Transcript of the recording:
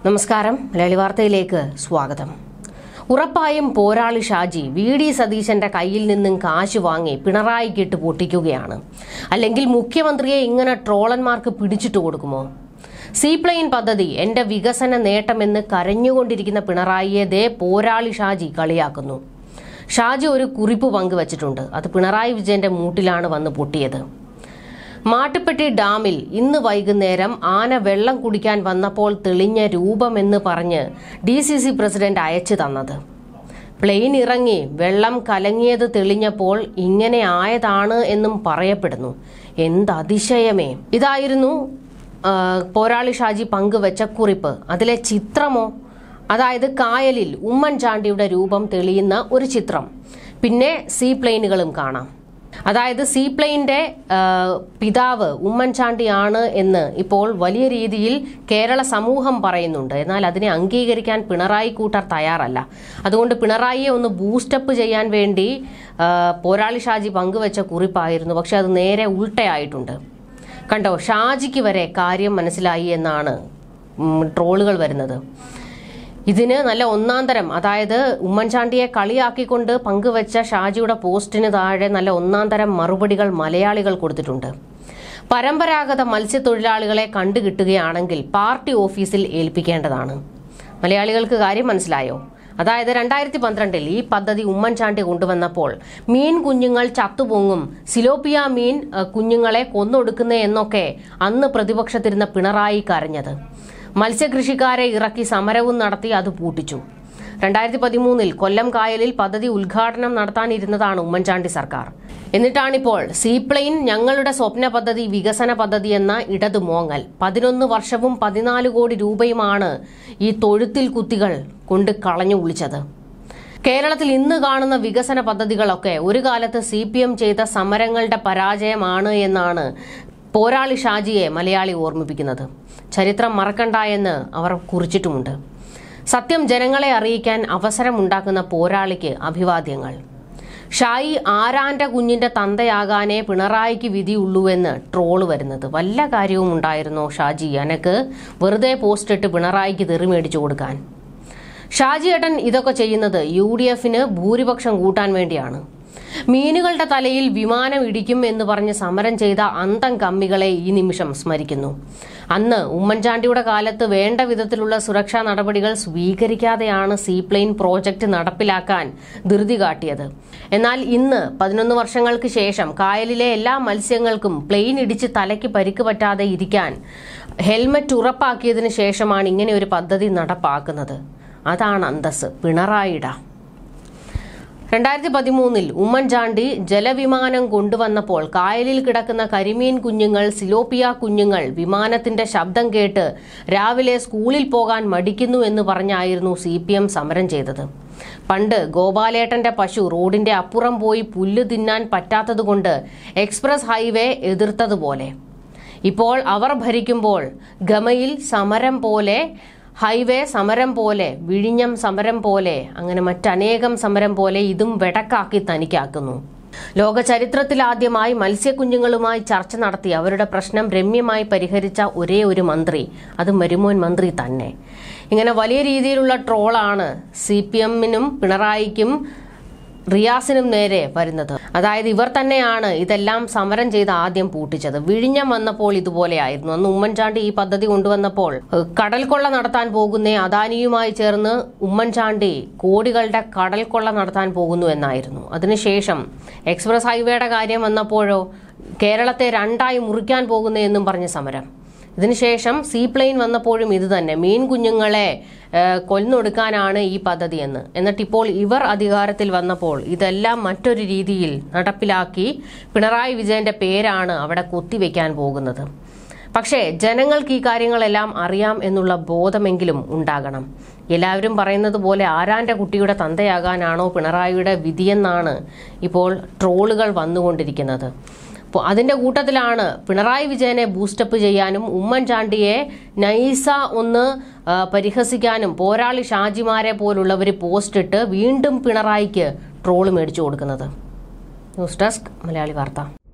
നമസ്കാരം, മലയാളി വാർത്തയിലേക്ക് സ്വാഗതം. ഉറപ്പായും പോരാളി ഷാജി വി.ഡി. സതീശന്റെ കയ്യിൽ നിന്നും കാശ് വാങ്ങി പിണറായിക്കിട്ട് പൊട്ടിക്കുകയാണ്. അല്ലെങ്കിൽ മുഖ്യമന്ത്രിയെ ഇങ്ങനെ ട്രോളന്മാർക്ക് പിടിച്ചിട്ട് കൊടുക്കുമോ? സീപ്ലെയിൻ പദ്ധതി എന്റെ വികസന നേട്ടമെന്ന് കരഞ്ഞുകൊണ്ടിരിക്കുന്ന പിണറായിയെ ദേ പോരാളി ഷാജി കളിയാക്കുന്നു. ഷാജി ഒരു കുറിപ്പ് പങ്കുവച്ചിട്ടുണ്ട്. അത് പിണറായി വിജയന്റെ മൂട്ടിലാണ് വന്ന് പൊട്ടിയത്. മാട്ടുപ്പെട്ടി ഡാമിൽ ഇന്ന് വൈകുന്നേരം ആന വെള്ളം കുടിക്കാൻ വന്നപ്പോൾ തെളിഞ്ഞ രൂപമെന്ന് പറഞ്ഞ് DCC പ്രസിഡന്റ് അയച്ചു തന്നത്. പ്ലെയിൻ ഇറങ്ങി വെള്ളം കലങ്ങിയത് തെളിഞ്ഞപ്പോൾ ഇങ്ങനെ ആയതാണ് എന്നും പറയപ്പെടുന്നു. എന്തതിശയമേ! ഇതായിരുന്നു പോരാളി ഷാജി പങ്കുവച്ച കുറിപ്പ്. അതിലെ ചിത്രമോ, അതായത് കായലിൽ ഉമ്മൻചാണ്ടിയുടെ രൂപം തെളിയുന്ന ഒരു ചിത്രം. പിന്നെ സീപ്ലെയിനുകളും കാണാം. അതായത് സീപ്ലെയിന്റെ പിതാവ് ഉമ്മൻചാണ്ടിയാണ് എന്ന് ഇപ്പോൾ വലിയ രീതിയിൽ കേരള സമൂഹം പറയുന്നുണ്ട്. എന്നാൽ അതിനെ അംഗീകരിക്കാൻ പിണറായി കൂട്ടർ തയ്യാറല്ല. അതുകൊണ്ട് പിണറായിയെ ഒന്ന് ബൂസ്റ്റപ്പ് ചെയ്യാൻ വേണ്ടി പോരാളി ഷാജി പങ്കുവച്ച കുറിപ്പായിരുന്നു. പക്ഷെ അത് നേരെ ഉൾട്ടയായിട്ടുണ്ട്. കണ്ടോ, ഷാജിക്ക് വരെ കാര്യം മനസ്സിലായി എന്നാണ് ട്രോളുകൾ വരുന്നത്. ഇതിന് നല്ല ഒന്നാന്തരം, അതായത് ഉമ്മൻചാണ്ടിയെ കളിയാക്കിക്കൊണ്ട് പങ്കുവച്ച ഷാജിയുടെ പോസ്റ്റിന് താഴെ നല്ല ഒന്നാന്തരം മറുപടികൾ മലയാളികൾ കൊടുത്തിട്ടുണ്ട്. പരമ്പരാഗത മത്സ്യത്തൊഴിലാളികളെ കണ്ടുകിട്ടുകയാണെങ്കിൽ പാർട്ടി ഓഫീസിൽ ഏൽപ്പിക്കേണ്ടതാണ്. മലയാളികൾക്ക് കാര്യം മനസ്സിലായോ? അതായത് 2012 ഈ പദ്ധതി ഉമ്മൻചാണ്ടി കൊണ്ടുവന്നപ്പോൾ മീൻ കുഞ്ഞുങ്ങൾ ചത്തുപൊങ്ങും, സിലോപ്പിയ മീൻ കുഞ്ഞുങ്ങളെ കൊന്നൊടുക്കുന്നേ എന്നൊക്കെ അന്ന് പ്രതിപക്ഷത്തിരുന്ന പിണറായി കരഞ്ഞത്. മത്സ്യകൃഷിക്കാരെ ഇറക്കി സമരവും നടത്തി അത് പൂട്ടിച്ചു. 2013 കൊല്ലം കായലിൽ പദ്ധതി ഉദ്ഘാടനം നടത്താനിരുന്നതാണ് ഉമ്മൻചാണ്ടി സർക്കാർ. എന്നിട്ടാണിപ്പോൾ സീപ്ലെയിൻ ഞങ്ങളുടെ സ്വപ്ന പദ്ധതി, വികസന പദ്ധതി എന്ന ഇടതു മോങ്ങൽ. 11 വർഷവും 14 കോടി രൂപയുമാണ് ഈ തൊഴുത്തിൽ കുത്തികൾ കൊണ്ട് കളഞ്ഞു കുളിച്ചത്. കേരളത്തിൽ ഇന്ന് കാണുന്ന വികസന പദ്ധതികളൊക്കെ ഒരു കാലത്ത് CPM ചെയ്ത സമരങ്ങളുടെ പരാജയമാണ് എന്നാണ് പോരാളി ഷാജിയെ മലയാളി ഓർമ്മിപ്പിക്കുന്നത്. ചരിത്രം മറക്കണ്ട എന്ന് അവർ കുറിച്ചിട്ടുമുണ്ട്. സത്യം ജനങ്ങളെ അറിയിക്കാൻ അവസരമുണ്ടാക്കുന്ന പോരാളിക്ക് അഭിവാദ്യങ്ങൾ. ഷായി ആരാന്റെ കുഞ്ഞിന്റെ തന്തയാകാനേ പിണറായിക്ക് വിധിയുള്ളൂവെന്ന് ട്രോള് വരുന്നത്. വല്ല കാര്യവും ഉണ്ടായിരുന്നോ ഷാജി അനക്ക് വെറുതെ പോസ്റ്റ് ഇട്ട് പിണറായിക്ക് തെറി മേടിച്ചു കൊടുക്കാൻ? ഷാജിയേട്ടൻ ഇതൊക്കെ ചെയ്യുന്നത് UDFന് ഭൂരിപക്ഷം കൂട്ടാൻ വേണ്ടിയാണ്. മീനുകളുടെ തലയിൽ വിമാനം ഇടിക്കും എന്ന് പറഞ്ഞ് സമരം ചെയ്ത അന്തം കമ്മികളെ ഈ നിമിഷം സ്മരിക്കുന്നു. അന്ന് ഉമ്മൻചാണ്ടിയുടെ കാലത്ത് വേണ്ട വിധത്തിലുള്ള സുരക്ഷാ നടപടികൾ സ്വീകരിക്കാതെയാണ് സീപ്ലെയിൻ പ്രോജക്റ്റ് നടപ്പിലാക്കാൻ ധൃതി കാട്ടിയത്. എന്നാൽ ഇന്ന് 11 വർഷങ്ങൾക്ക് ശേഷം കായലിലെ എല്ലാ മത്സ്യങ്ങൾക്കും പ്ലെയിൻ ഇടിച്ച് തലയ്ക്ക് പരിക്ക് പറ്റാതെ ഇരിക്കാൻ ഹെൽമറ്റ് ഉറപ്പാക്കിയതിനു ശേഷമാണ് ഇങ്ങനെ ഒരു പദ്ധതി നടപ്പാക്കുന്നത്. അതാണ് അന്തസ് പിണറായിയുടെ. 2013 ഉമ്മൻചാണ്ടി ജലവിമാനം കൊണ്ടുവന്നപ്പോൾ കായലിൽ കിടക്കുന്ന കരിമീൻ കുഞ്ഞുങ്ങൾ, സിലോപ്പിയ കുഞ്ഞുങ്ങൾ വിമാനത്തിന്റെ ശബ്ദം കേട്ട് രാവിലെ സ്കൂളിൽ പോകാൻ മടിക്കുന്നു എന്ന് പറഞ്ഞായിരുന്നു CPM സമരം ചെയ്തത്. പണ്ട് ഗോപാലേട്ടന്റെ പശു റോഡിന്റെ അപ്പുറം പോയി പുല്ല് തിന്നാൻ പറ്റാത്തതുകൊണ്ട് എക്സ്പ്രസ് ഹൈവേ എതിർത്തതുപോലെ ഇപ്പോൾ അവർ ഭരിക്കുമ്പോൾ ഗമയിൽ സമരം പോലെ, ഹൈവേ സമരം പോലെ, വിഴിഞ്ഞം സമരം പോലെ, അങ്ങനെ മറ്റനേകം സമരം പോലെ ഇതും വെടക്കാക്കി തനിക്കാക്കുന്നു. ലോക ചരിത്രത്തിലാദ്യമായി മത്സ്യക്കുഞ്ഞുങ്ങളുമായി ചർച്ച നടത്തി അവരുടെ പ്രശ്നം രമ്യമായി പരിഹരിച്ച ഒരേ ഒരു മന്ത്രി, അത് മരുമോൻ മന്ത്രി തന്നെ. ഇങ്ങനെ വലിയ രീതിയിലുള്ള ട്രോളാണ് CPMനും പിണറായിക്കും റിയാസിനും നേരെ വരുന്നത്. അതായത് ഇവർ തന്നെയാണ് ഇതെല്ലാം സമരം ചെയ്ത് ആദ്യം പൂട്ടിച്ചത്. വിഴിഞ്ഞം വന്നപ്പോൾ ഇതുപോലെയായിരുന്നു. അന്ന് ഉമ്മൻചാണ്ടി ഈ പദ്ധതി കൊണ്ടുവന്നപ്പോൾ കടൽ കൊള്ള നടത്താൻ പോകുന്ന അദാനിയുമായി ചേർന്ന് ഉമ്മൻചാണ്ടി കോടികളുടെ കടൽ കൊള്ള നടത്താൻ പോകുന്നു എന്നായിരുന്നു. അതിനുശേഷം എക്സ്പ്രസ് ഹൈവേയുടെ കാര്യം വന്നപ്പോഴോ കേരളത്തെ രണ്ടായി മുറിക്കാൻ പോകുന്നു എന്നും പറഞ്ഞ സമരം. ഇതിനുശേഷം സീപ്ലെയിൻ വന്നപ്പോഴും ഇത് തന്നെ, മീൻ കുഞ്ഞുങ്ങളെ കൊന്നൊടുക്കാനാണ് ഈ പദ്ധതി എന്ന്. എന്നിട്ടിപ്പോൾ ഇവർ അധികാരത്തിൽ വന്നപ്പോൾ ഇതെല്ലാം മറ്റൊരു രീതിയിൽ നടപ്പിലാക്കി പിണറായി വിജയന്റെ പേരാണ് അവിടെ കൊത്തിവെക്കാൻ പോകുന്നത്. പക്ഷേ ജനങ്ങൾക്ക് ഈ കാര്യങ്ങളെല്ലാം അറിയാം എന്നുള്ള ബോധമെങ്കിലും ഉണ്ടാകണം. എല്ലാവരും പറയുന്നത് പോലെ ആരാന്റെ കുട്ടിയുടെ തന്തയാകാനാണോ പിണറായിയുടെ വിധിയെന്നാണ് ഇപ്പോൾ ട്രോളുകൾ വന്നുകൊണ്ടിരിക്കുന്നത്. അതിന്റെ കൂട്ടത്തിലാണ് പിണറായി വിജയനെ ബൂസ്റ്റപ്പ് ചെയ്യാനും ഉമ്മൻചാണ്ടിയെ നൈസ ഒന്ന് പരിഹസിക്കാനും പോരാളി ഷാജിമാരെ പോലുള്ളവർ പോസ്റ്റ് ഇട്ട് വീണ്ടും പിണറായിക്ക് ട്രോള് മേടിച്ചു കൊടുക്കുന്നത്. ന്യൂസ് ഡെസ്ക് മലയാളി വാർത്ത.